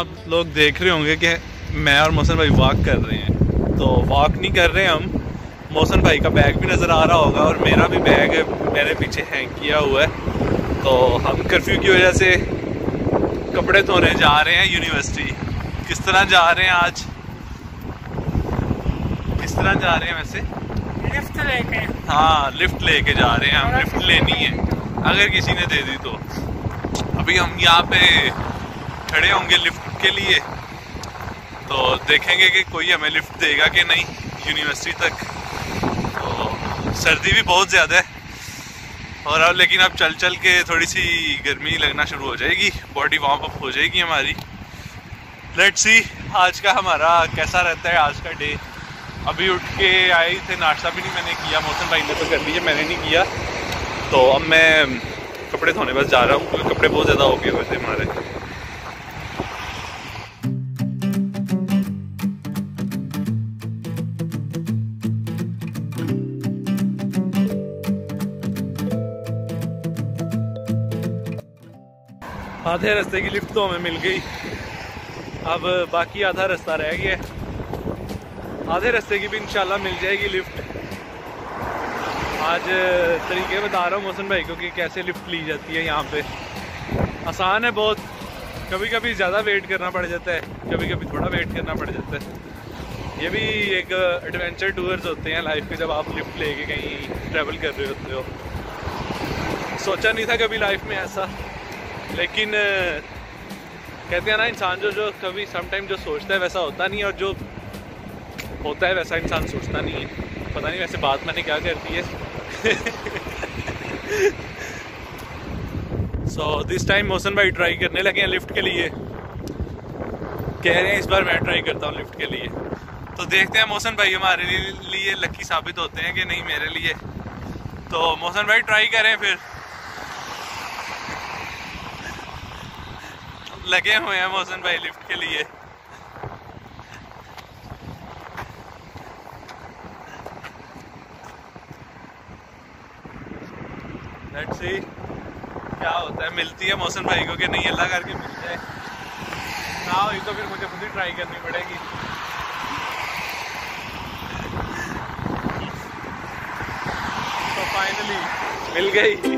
आप लोग देख रहे होंगे कि मैं और मोहसिन भाई वॉक कर रहे हैं, तो वॉक नहीं कर रहे हम। मोहसिन भाई का बैग भी नज़र आ रहा होगा और मेरा भी बैग मेरे पीछे हैंग किया हुआ है। तो हम कर्फ्यू की वजह से कपड़े धोने जा रहे हैं यूनिवर्सिटी। किस तरह जा रहे हैं आज, किस तरह जा रहे हैं वैसे? लिफ्ट लेके। हाँ, लिफ्ट लेके जा रहे हैं हम। लिफ्ट लेनी है अगर किसी ने दे दी तो। अभी हम यहाँ पे खड़े होंगे लिफ्ट के लिए, तो देखेंगे कि कोई हमें लिफ्ट देगा कि नहीं यूनिवर्सिटी तक। तो सर्दी भी बहुत ज़्यादा है और अब लेकिन अब चल चल के थोड़ी सी गर्मी लगना शुरू हो जाएगी, बॉडी वार्म अप हो जाएगी हमारी। लेट्स सी आज का हमारा कैसा रहता है आज का डे। अभी उठ के आए थे, नाश्ता भी नहीं मैंने किया, मोहसिन भाई ने तो कर लिया, मैंने नहीं किया। तो अब मैं कपड़े धोने बस जा रहा हूँ क्योंकि कपड़े बहुत ज़्यादा हो गए हुए थे हमारे। आधे रास्ते की लिफ्ट तो हमें मिल गई, अब बाकी आधा रास्ता रह गया। आधे रास्ते की भी इंशाल्लाह मिल जाएगी लिफ्ट। आज तरीके बता रहा हूँ मोहसिन भाई को कि कैसे लिफ्ट ली जाती है यहाँ पे। आसान है बहुत, कभी कभी ज़्यादा वेट करना पड़ जाता है, कभी कभी थोड़ा वेट करना पड़ जाता है। ये भी एक एडवेंचर टूर्स होते हैं लाइफ के, जब आप लिफ्ट लेके कहीं ट्रैवल कर रहे होते हो। सोचा नहीं था कभी लाइफ में ऐसा, लेकिन कहते हैं ना इंसान जो कभी समटाइम जो सोचता है वैसा होता नहीं है, और जो होता है वैसा इंसान सोचता नहीं है। पता नहीं वैसे बात मैंने क्या कर दी है। सो दिस टाइम मोहसिन भाई ट्राई करने लगे हैं लिफ्ट के लिए, कह रहे हैं इस बार मैं ट्राई करता हूँ लिफ्ट के लिए। तो देखते हैं मोहसिन भाई हमारे लिए लकी साबित होते हैं कि नहीं मेरे लिए। तो मोहसिन भाई ट्राई करें फिर। लगे हुए हैं मोहसिन भाई लिफ्ट के लिए। लेट्स सी क्या होता है, मिलती है मोहसिन भाई को कि नहीं, अल्लाह करके मिल जाए। ना हुई तो फिर मुझे खुद ही ट्राई करनी पड़ेगी। तो फाइनली मिल गई।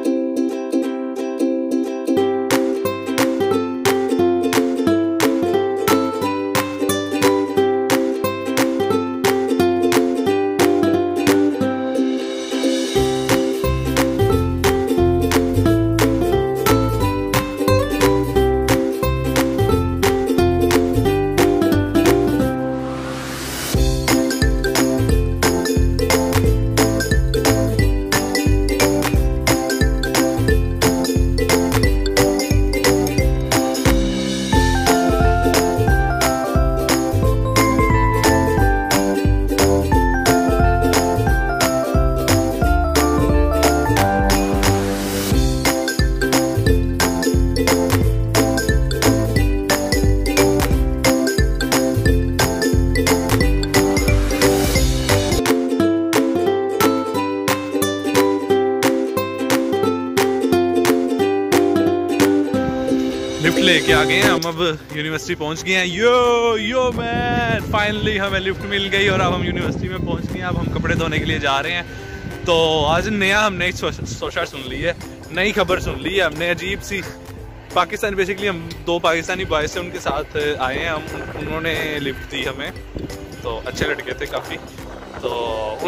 लिफ्ट लेके आ गए हैं हम, अब यूनिवर्सिटी पहुंच गए हैं। यो मैन, फाइनली हमें लिफ्ट मिल गई और अब हम यूनिवर्सिटी में पहुंच गए हैं। अब हम कपड़े धोने के लिए जा रहे हैं। तो आज नया हमने एक सोशा सुन ली है, नई खबर सुन ली है हमने, अजीब सी। पाकिस्तान बेसिकली हम 2 पाकिस्तानी बॉयज से उनके साथ आए हैं हम, उन्होंने लिफ्ट दी हमें, तो अच्छे लड़के थे काफ़ी। तो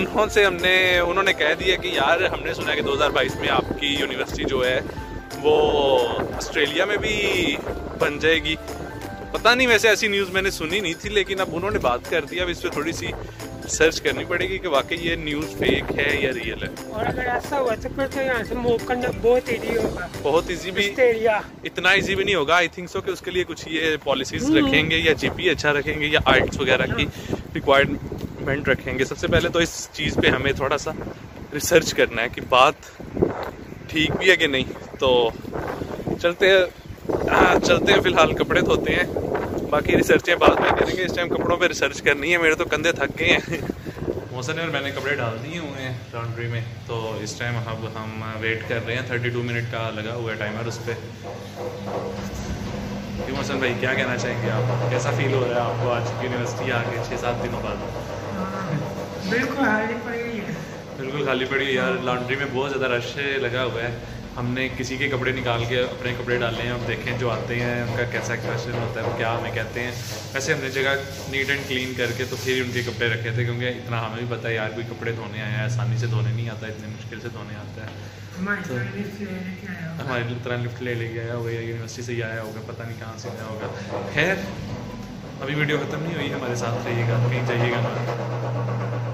उन्होंने कह दिया कि यार हमने सुना है कि 2022 में आपकी यूनिवर्सिटी जो है वो ऑस्ट्रेलिया में भी बन जाएगी। पता नहीं, वैसे ऐसी न्यूज़ मैंने सुनी नहीं थी, लेकिन अब उन्होंने बात कर दी। अब इस पर थोड़ी सी सर्च करनी पड़ेगी कि वाकई ये न्यूज़ फेक है या रियल है। और अगर ऐसा हुआ तो फिर तो यहाँ से मूव करना बहुत ईजी होगा। बहुत ईजी भी, इतना ईजी भी नहीं होगा। आई थिंक सो कि उसके लिए कुछ ये पॉलिसीज रखेंगे, या जीपी अच्छा रखेंगे, या आइल्स वगैरह की रिक्वायरमेंट रखेंगे। सबसे पहले तो इस चीज़ पे हमें थोड़ा सा रिसर्च करना है कि बात ठीक भी है कि नहीं। तो चलते हैं फिलहाल कपड़े धोते हैं, बाकी रिसर्चें बाद में करेंगे। इस टाइम कपड़ों पे रिसर्च करनी है, मेरे तो कंधे थक गए हैं। मोहसिन और मैंने कपड़े डाल दिए हुए हैं लॉन्ड्री में, तो इस टाइम अब हम वेट कर रहे हैं। 32 मिनट का लगा हुआ है टाइमर उस पर। क्यों हसन भाई, क्या कहना चाहेंगे आप? कैसा फील हो रहा है आपको आज यूनिवर्सिटी आके 6-7 दिनों बाद? बिल्कुल खाली पड़ी है। बिल्कुल खाली पड़ी है यार। लॉन्ड्री में बहुत ज़्यादा रश लगा हुआ है। हमने किसी के कपड़े निकाल के अपने कपड़े डाले हैं। अब देखें जो आते हैं उनका कैसा एक्सप्रेशन होता है, वो क्या हमें कहते हैं। वैसे हमने जगह नीट एंड क्लीन करके तो फिर उनके कपड़े रखे थे, क्योंकि इतना हमें भी पता है यार, कोई कपड़े धोने आया है आसानी से धोने नहीं आता, इतनी मुश्किल से धोने आता है। हमारी तरह लिफ्ट ले आया होगा या यूनिवर्सिटी से ही आया होगा, पता नहीं कहाँ से आया होगा। खैर अभी वीडियो ख़त्म नहीं हुई, हमारे साथ रहिएगा, कहीं जाइएगा ना।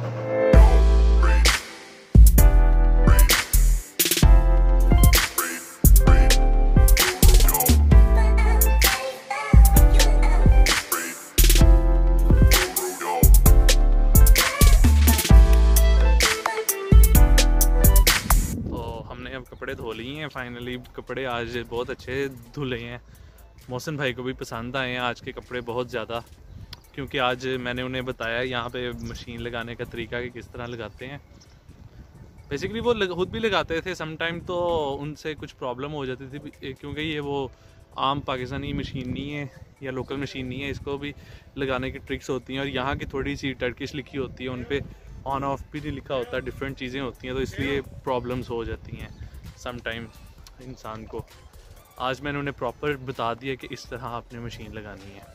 कपड़े धो लिए हैं फाइनली। कपड़े आज बहुत अच्छे धुले हैं। मौसम भाई को भी पसंद आए हैं आज के कपड़े बहुत ज़्यादा, क्योंकि आज मैंने उन्हें बताया यहाँ पे मशीन लगाने का तरीका कि किस तरह लगाते हैं। बेसिकली वो खुद भी लगाते थे समटाइम, तो उनसे कुछ प्रॉब्लम हो जाती थी, क्योंकि ये वो आम पाकिस्तानी मशीन नहीं है या लोकल मशीन नहीं है, इसको भी लगाने की ट्रिक्स होती हैं। और यहाँ की थोड़ी सी टर्किश लिखी होती है, उन पर ऑन ऑफ भी नहीं लिखा होता, डिफरेंट चीज़ें होती हैं, तो इसलिए प्रॉब्लम्स हो जाती हैं समटाइम इंसान को। आज मैंने उन्हें प्रॉपर बता दिया कि इस तरह आपने मशीन लगानी है।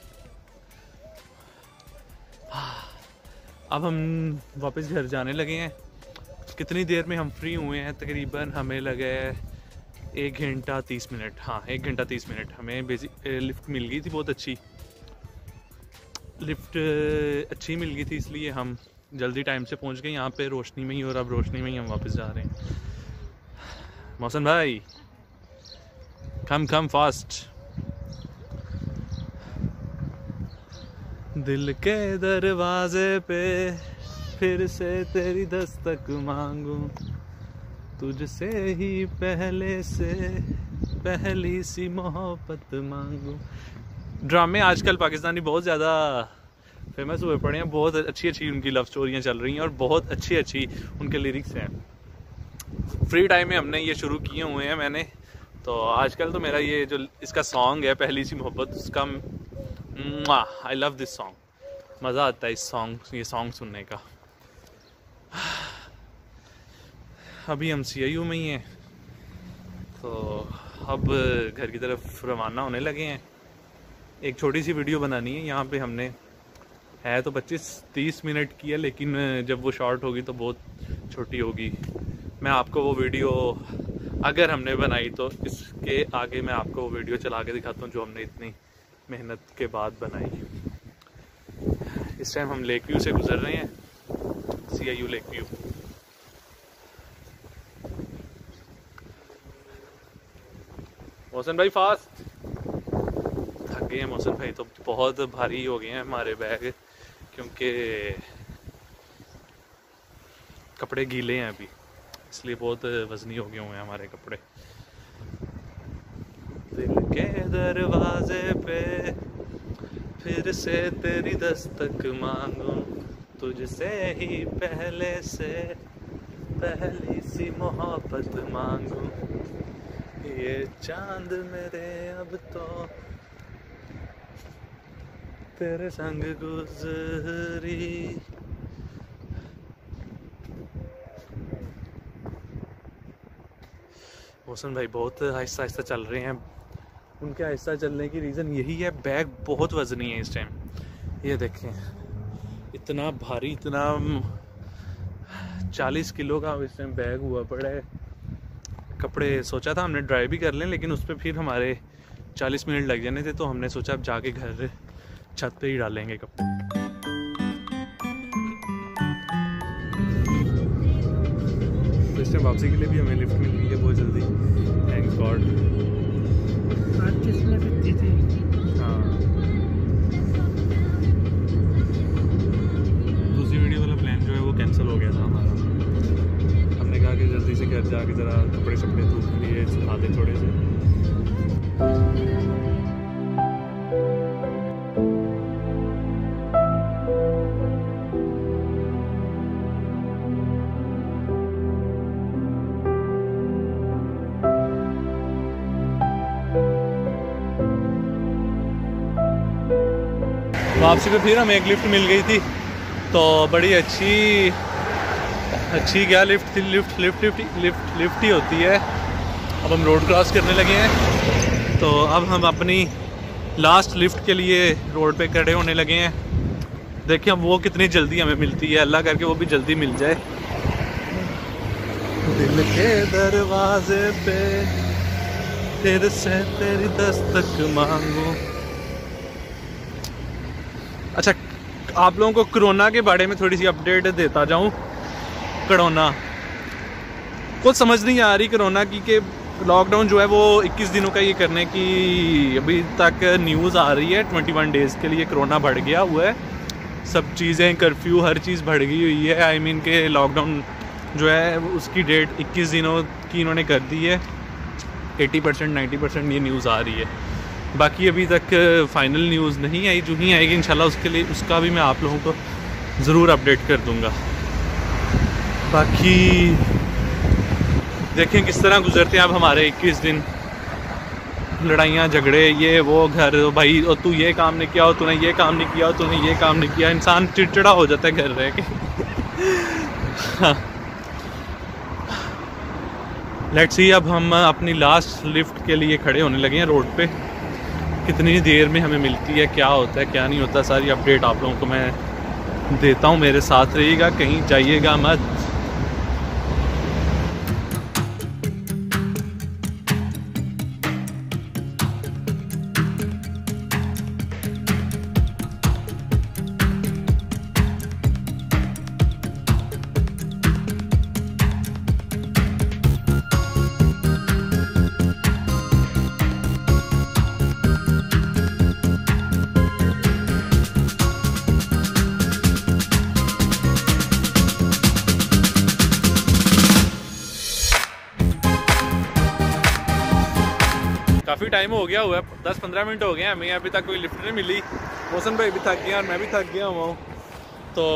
अब हम वापस घर जाने लगे हैं। कितनी देर में हम फ्री हुए हैं? तकरीबन हमें लगे 1 घंटा 30 मिनट। हाँ, 1 घंटा 30 मिनट। हमें लिफ्ट मिल गई थी, बहुत अच्छी लिफ्ट अच्छी मिल गई थी, इसलिए हम जल्दी टाइम से पहुंच गए यहाँ पे रोशनी में ही। और अब रोशनी में ही हम वापस जा रहे हैं। मौसम भाई कम फास्ट। दिल के दरवाजे पे फिर से तेरी दस्तक मांगू, तुझसे ही पहले से पहली सी मोहब्बत मांगू। ड्रामे आजकल पाकिस्तानी बहुत ज़्यादा फेमस हुए पड़े हैं। बहुत अच्छी अच्छी उनकी लव स्टोरियाँ चल रही हैं और बहुत अच्छी अच्छी उनके लिरिक्स हैं। फ्री टाइम में हमने ये शुरू किए हुए हैं मैंने। तो आजकल तो मेरा ये जो इसका सॉन्ग है पहली सी मोहब्बत, उसका आई लव दिस सॉन्ग। मज़ा आता है ये सॉन्ग सुनने का। अभी हम CIU में ही हैं, तो अब घर की तरफ रवाना होने लगे हैं। एक छोटी सी वीडियो बनानी है। यहाँ पे हमने है तो 25-30 मिनट की है, लेकिन जब वो शॉर्ट होगी तो बहुत छोटी होगी। मैं आपको वो वीडियो अगर हमने बनाई तो इसके आगे मैं आपको वो वीडियो चला के दिखाता हूँ जो हमने इतनी मेहनत के बाद बनाई। इस टाइम हम लेक व्यू से गुजर रहे हैं, CIU लेक व्यू। मौसम भाई फास्ट। थक गए हैं मौसम भाई, तो बहुत भारी हो गए हैं हमारे बैग, क्योंकि कपड़े गीले हैं अभी, इसलिए बहुत वजनी हो गए हुए हैं हमारे कपड़े। दिल के दरवाजे पे फिर से तेरी दस्तक मांगू, तुझसे ही पहले से पहली सी मोहब्बत मांगू। ये चांद मेरे अब तो तेरे संग गुजरी। मौसम भाई बहुत आहिस्ता आहिस्ता चल रहे हैं। उनके आहिस्ता चलने की रीज़न यही है, बैग बहुत वजनी है इस टाइम। ये देखें इतना भारी, इतना 40 किलो का इस टाइम बैग हुआ पड़ा है। कपड़े सोचा था हमने ड्राई भी कर लें, लेकिन उस पर फिर हमारे 40 मिनट लग जाने थे, तो हमने सोचा अब जाके घर छत पे ही डालेंगे कपड़े। तो इस टाइम वापसी के लिए भी हमें लिफ्ट मिल गई है बहुत जल्दी, थैंक्स गॉड। हाँ, दूसरी वीडियो वाला प्लान जो है वो कैंसिल हो गया था हमारा। हमने कहा कि जल्दी से घर जाके ज़रा कपड़े शपड़े धूप के लिए सुखा दें थोड़े से। वापसी पे फिर हमें एक लिफ्ट मिल गई थी, तो बड़ी अच्छी क्या लिफ्ट ही होती है। अब हम रोड क्रॉस करने लगे हैं, तो अब हम अपनी लास्ट लिफ्ट के लिए रोड पे खड़े होने लगे हैं। देखिए अब वो कितनी जल्दी हमें मिलती है, अल्लाह करके वो भी जल्दी मिल जाए। दिल के दरवाजे पे तेरे से तेरी दस्तक मांगू। अच्छा, आप लोगों को कोरोना के बारे में थोड़ी सी अपडेट देता जाऊं। कोरोना कुछ समझ नहीं आ रही कोरोना की, कि लॉकडाउन जो है वो 21 दिनों का ये करने की अभी तक न्यूज़ आ रही है। 21 डेज़ के लिए कोरोना बढ़ गया हुआ है, सब चीज़ें, कर्फ्यू, हर चीज़ बढ़ गई हुई है। आई मीन के लॉकडाउन जो है उसकी डेट 21 दिनों की इन्होंने कर दी है। 80% 90% ये न्यूज़ आ रही है। बाकी अभी तक फाइनल न्यूज़ नहीं आई, जो ही आएगी इंशाल्लाह उसके लिए उसका भी मैं आप लोगों को ज़रूर अपडेट कर दूँगा। बाकी देखें किस तरह गुजरते हैं अब हमारे 21 दिन। लड़ाइयाँ झगड़े, ये वो, घर भाई और तू ये काम नहीं किया, और तूने ये काम नहीं किया, और तूने ये काम नहीं किया। इंसान चिड़चिड़ा हो जाता है घर रह के। हाँ, लेट्स सी, अब हम अपनी लास्ट लिफ्ट के लिए खड़े होने लगे हैं रोड पे। कितनी देर में हमें मिलती है, क्या होता है क्या नहीं होता, सारी अपडेट आप लोगों को मैं देता हूँ। मेरे साथ रहिएगा, कहीं जाइएगा मत। काफ़ी टाइम हो गया हुआ है, 10-15 मिनट हो गए हैं हमें, अभी तक कोई लिफ्ट नहीं मिली। मौसम भाई भी थक गया और मैं भी थक गया हुआ हूँ, तो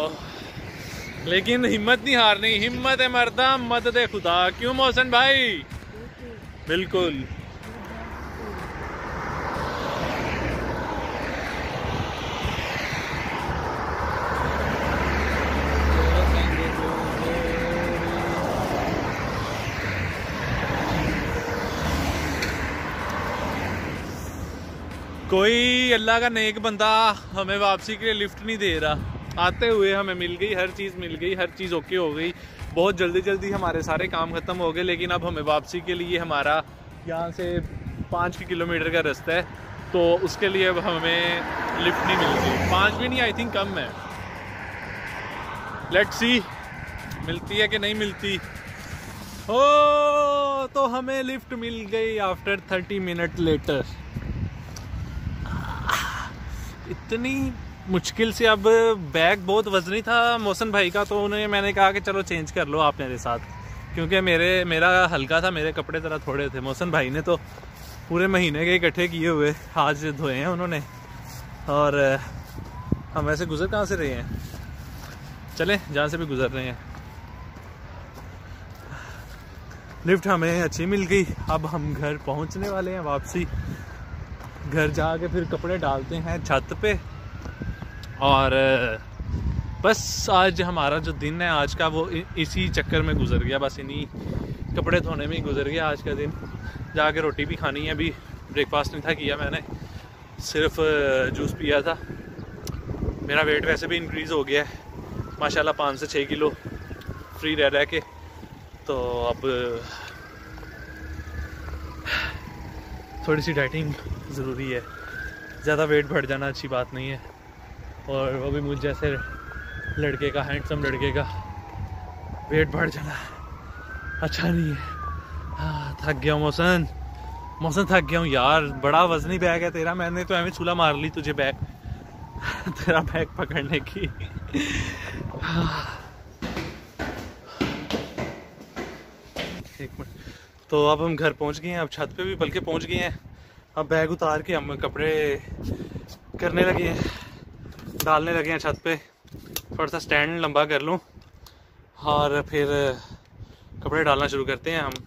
लेकिन हिम्मत नहीं हारनी। हिम्मत है मर्दा, मदद है खुदा। क्यों मौसम भाई? बिल्कुल। कोई अल्लाह का नेक बंदा हमें वापसी के लिए लिफ्ट नहीं दे रहा। आते हुए हमें मिल गई, हर चीज़ मिल गई, हर चीज़ ओके हो गई। बहुत जल्दी हमारे सारे काम ख़त्म हो गए। लेकिन अब हमें वापसी के लिए, हमारा यहाँ से 5 किलोमीटर का रास्ता है, तो उसके लिए अब हमें लिफ्ट नहीं मिलती। 5 भी नहीं, आई थिंक कम है। लेट्स सी मिलती है कि नहीं मिलती। ओ, तो हमें लिफ्ट मिल गई आफ्टर 30 मिनट लेटर। इतनी मुश्किल से, अब बैग बहुत वजनी था मौसम भाई का, तो उन्हें मैंने कहा कि चलो चेंज कर लो आप मेरे साथ, क्योंकि मेरा हल्का था, मेरे कपड़े ज़रा थोड़े थे। मौसम भाई ने तो पूरे महीने के इकट्ठे किए हुए आज धोए हैं उन्होंने। और हम ऐसे गुजर कहाँ से रहे हैं, चलें जहाँ से भी गुजर रहे हैं। लिफ्ट हमें अच्छी मिल गई। अब हम घर पहुँचने वाले हैं वापसी। घर जाके फिर कपड़े डालते हैं छत पे, और बस आज हमारा जो दिन है आज का, वो इसी चक्कर में गुजर गया। बस इन्हीं कपड़े धोने में ही गुजर गया आज का दिन। जाके रोटी भी खानी है, अभी ब्रेकफास्ट नहीं था किया मैंने, सिर्फ जूस पिया था। मेरा वेट वैसे भी इंक्रीज़ हो गया है माशाल्लाह, 5 से 6 किलो फ्री रह के। तो अब थोड़ी सी डाइटिंग ज़रूरी है, ज़्यादा वेट बढ़ जाना अच्छी बात नहीं है। और वो भी मुझ जैसे लड़के का, हैंडसम लड़के का वेट बढ़ जाना अच्छा नहीं है। हाँ, थक गया मौसम थक गया हूँ यार। बड़ा वजनी बैग है तेरा, मैंने तो एवं छूला मार ली तुझे बैग तेरा बैग पकड़ने की। एक मिनट। तो अब हम घर पहुँच गए हैं, अब छत पे भी बल्कि पहुँच गए हैं। अब बैग उतार के हम कपड़े करने लगे हैं, डालने लगे हैं छत पे। थोड़ा सा स्टैंड लंबा कर लूँ और फिर कपड़े डालना शुरू करते हैं हम।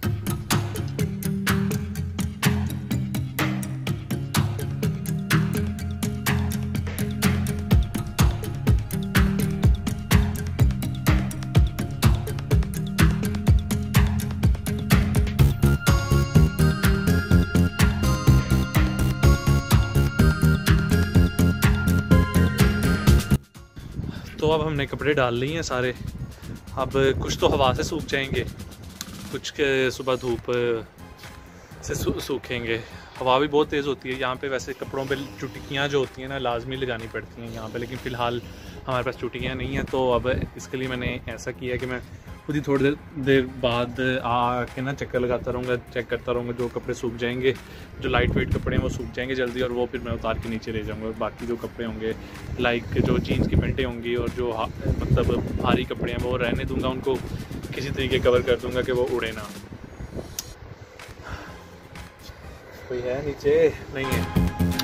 तो अब हमने कपड़े डाल लिए हैं सारे। अब कुछ तो हवा से सूख जाएंगे, कुछ के सुबह धूप से सूखेंगे। हवा भी बहुत तेज़ होती है यहाँ पे। वैसे कपड़ों पे चुटकियाँ जो होती हैं ना लाजमी लगानी पड़ती हैं यहाँ पे, लेकिन फ़िलहाल हमारे पास चुटकियाँ नहीं हैं। तो अब इसके लिए मैंने ऐसा किया कि मैं खुद ही थोड़ी देर बाद आके ना चक्कर लगाता रहूँगा, चेक करता रहूँगा। जो कपड़े सूख जाएंगे, जो लाइट वेट कपड़े हैं वो सूख जाएंगे जल्दी, और वो फिर मैं उतार के नीचे ले जाऊँगा। बाकी जो कपड़े होंगे लाइक जो जीन्स की पैंटें होंगी और जो मतलब भारी कपड़े हैं वो रहने दूँगा, उनको किसी तरीके कवर कर दूँगा कि वो उड़े ना। कोई है नीचे? नहीं है।